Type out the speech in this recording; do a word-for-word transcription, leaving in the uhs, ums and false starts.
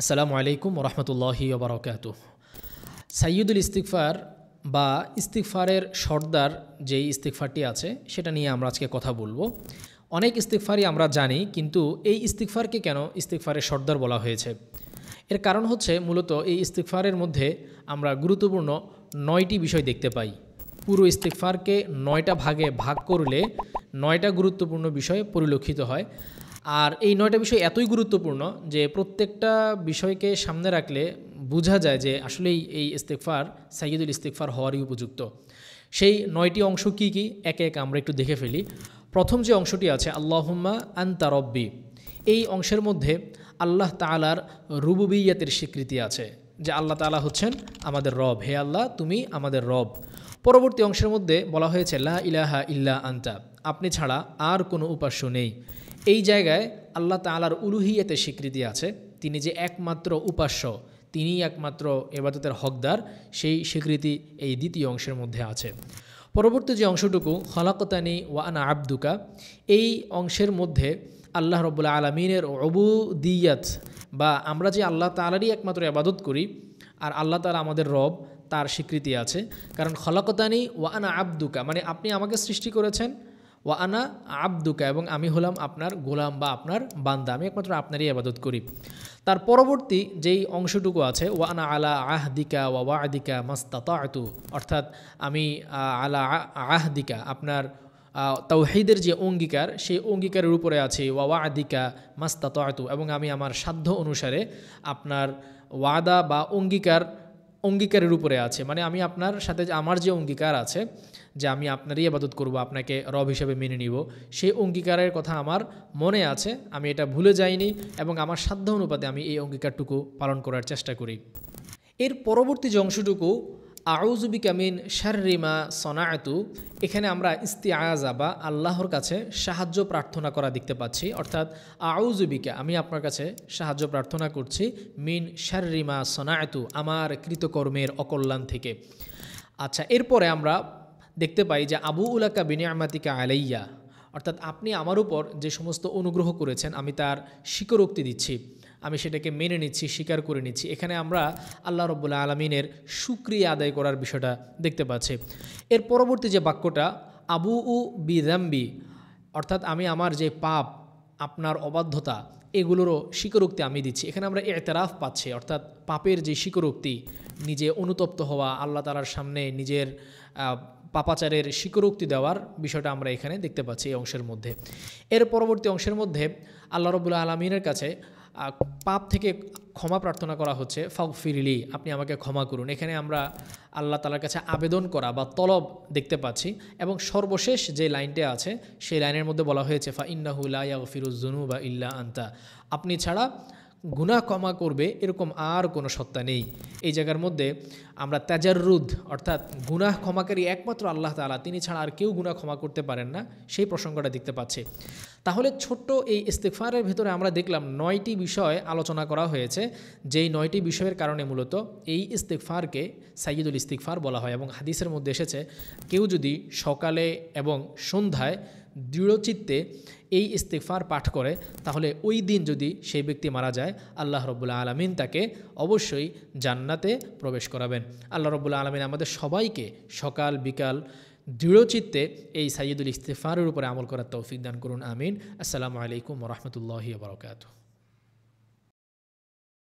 আসসালামু আলাইকুম রহমতুল্লাহি ওবরাকাতুহ। সাইয়্যিদুল ইস্তিগফার বা ইস্তিগফারের সর্দার যেই ইস্তিগফারটি আছে সেটা নিয়ে আমরা আজকে কথা বলবো। অনেক ইস্তিগফারই আমরা জানি, কিন্তু এই ইস্তিগফারকে কেন ইস্তিগফারের সর্দার বলা হয়েছে? এর কারণ হচ্ছে মূলত এই ইস্তিগফারের মধ্যে আমরা গুরুত্বপূর্ণ নয়টি বিষয় দেখতে পাই। পুরো ইস্তিগফারকে নয়টা ভাগে ভাগ করলে নয়টা গুরুত্বপূর্ণ বিষয় পরিলক্ষিত হয়। আর এই নয়টা বিষয় এতই গুরুত্বপূর্ণ যে প্রত্যেকটা বিষয়কে সামনে রাখলে বোঝা যায় যে আসলেই এই ইস্তিগফার সাইয়্যিদুল ইস্তিগফার হওয়ারই উপযুক্ত। সেই নয়টি অংশ কি কি একে একে আমরা একটু দেখে ফেলি। প্রথম যে অংশটি আছে আল্লাহুম্মা আনতা রব্বি, এই অংশের মধ্যে আল্লাহ তাআলার রুবুবিয়্যাতের স্বীকৃতি আছে যে আল্লাহ তাআলা হচ্ছেন আমাদের রব, হে আল্লাহ তুমি আমাদের রব। পরবর্তী অংশের মধ্যে বলা হয়েছে লা ইলাহা ইল্লা আনতা, আপনি ছাড়া আর কোনো উপাস্য নেই। এই জায়গায় আল্লাহ তাআলার উলুহিয়তের স্বীকৃতি আছে, তিনি যে একমাত্র উপাস্য, তিনিই একমাত্র ইবাদতের হকদার, সেই স্বীকৃতি এই দ্বিতীয় অংশের মধ্যে আছে। পরবর্তী যে অংশটুকু খলাকতানি ওয়া আনা আবদুকা, এই অংশের মধ্যে আল্লাহ রাব্বুল আলামিনের উবুদিয়্যাত বা আমরা যে আল্লাহ তাআলারই একমাত্র ইবাদত করি আর আল্লাহ তাআলা আমাদের রব, তার স্বীকৃতি আছে। কারণ খলাকতানি ওয়া আনা আবদুকা মানে আপনি আমাকে সৃষ্টি করেছেন, ওয়া আনা আবদুকা এবং আমি হলাম আপনার গোলাম বা আপনার বান্দা, আমি একমাত্র আপনারই ইবাদত করি। তার পরবর্তী যেই অংশটুকু আছে ওয়া আনা আলা আহদিকা ওয়া ওয়াদিকা মাস্তাতাতু, অর্থাৎ আমি আলা আহদিকা আপনার তাওহীদের যে অঙ্গীকার সেই অঙ্গীকারের উপরে আছি, ওয়া ওয়াদিকা মাস্তাতাতু এবং আমি আমার সাধ্য অনুসারে আপনার ওয়াদা বা অঙ্গীকার অঙ্গীকারের উপরে আছে, মানে আমি আপনার সাথে আমার যে অঙ্গীকার আছে যে আমি আপনারই ইবাদত করব, আপনাকে রব হিসেবে মেনে নিব, সেই অঙ্গীকারের কথা আমার মনে আছে, আমি এটা ভুলে যাইনি এবং আমার সাধ্য অনুপাতে আমি এই অঙ্গীকারটুকু পালন করার চেষ্টা করি। এর পরবর্তী যে অংশটুকু আউযু বিকা মিন শাররি মা সনাআতু, এখানে আমরা ইস্তিআযা বা আল্লাহর কাছে সাহায্য প্রার্থনা করা দেখতে পাচ্ছি। অর্থাৎ আউযু বিকা, আমি আপনার কাছে সাহায্য প্রার্থনা করছি, মিন শাররি মা সনাআতু, আমার কৃতকর্মের অকল্যাণ থেকে। আচ্ছা, এরপরে আমরা দেখতে পাই যে আবু উলাকা বিনিআমাতিকা আলাইয়া, অর্থাৎ আপনি আমার উপর যে সমস্ত অনুগ্রহ করেছেন আমি তার স্বীকারোক্তি দিচ্ছি, আমি সেটাকে মেনে নিচ্ছি, স্বীকার করে নিচ্ছি। এখানে আমরা আল্লাহ রাব্বুল আলামিনের শুকরিয়া আদায় করার বিষয়টা দেখতে পাচ্ছি। এর পরবর্তী যে বাক্যটা আবু উ বিযামবি, অর্থাৎ আমি আমার যে পাপ, আপনার অবাধ্যতা, এগুলোরও স্বীকারোক্তি আমি দিচ্ছি। এখানে আমরা ইতিরাফ পাচ্ছি, অর্থাৎ পাপের যে স্বীকারোক্তি, নিজে অনুতপ্ত হওয়া, আল্লাহ তাআলার সামনে নিজের পাপাচারের স্বীকারোক্তি দেওয়ার বিষয়টা আমরা এখানে দেখতে পাচ্ছি এই অংশের মধ্যে। এর পরবর্তী অংশের মধ্যে আল্লাহ রাব্বুল আলামিনের কাছে পাপ থেকে ক্ষমা প্রার্থনা করা হচ্ছে, ফাগফিরলি, আপনি আমাকে ক্ষমা করুন। এখানে আমরা আল্লাহ তাআলার কাছে আবেদন করা বা তলব দেখতে পাচ্ছি। এবং সর্বশেষ যে লাইনটা আছে সেই লাইনের মধ্যে বলা হয়েছে ফা ইন্নাহু লা ইয়াগফিরুয যুনুবা ইল্লা আনতা, আপনি ছাড়া গুনাহ ক্ষমা করবে এরকম আর কোনো সত্তা নেই। এই জায়গার মধ্যে আমরা তাজাররুদ, অর্থাৎ গুনাহ ক্ষমাকারী একমাত্র আল্লাহ তাআলা, তিনি ছাড়া আর কেউ গুনাহ ক্ষমা করতে পারেন না, সেই প্রসঙ্গটা দেখতে পাচ্ছি। তাহলে ছোট্ট এই ইস্তিগফারের ভিতরে আমরা দেখলাম নয়টি বিষয় আলোচনা করা হয়েছে, যেই নয়টি বিষয়ের কারণে মূলত এই ইস্তিগফারকে সাইয়্যিদুল ইস্তিগফার বলা হয়। এবং হাদিসের মধ্যে এসেছে কেউ যদি সকালে এবং সন্ধ্যায় দৃঢ়চিত্তে এই ইস্তিগফার পাঠ করে তাহলে ওই দিন যদি সেই ব্যক্তি মারা যায় আল্লাহ রাব্বুল আলামিন তাকে অবশ্যই জান্নাতে প্রবেশ করাবেন। আল্লাহ রাব্বুল আলামিন আমাদের সবাইকে সকাল বিকাল দৃঢ়চিত্তে এই সাইয়্যিদুল ইস্তিগফারের উপরে আমল করার তৌফিক দান করুন, আমিন। আসসালামু আলাইকুম ওয়া রাহমাতুল্লাহি ওয়া বারাকাতুহু।